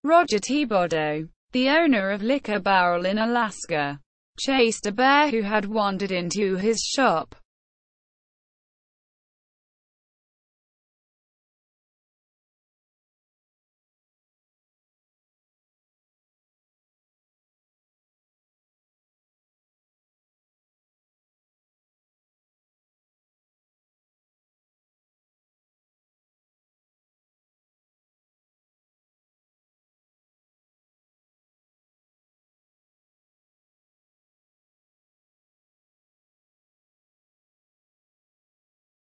Roger Thibodeau, the owner of Liquor Barrel in Alaska, chased a bear who had wandered into his shop.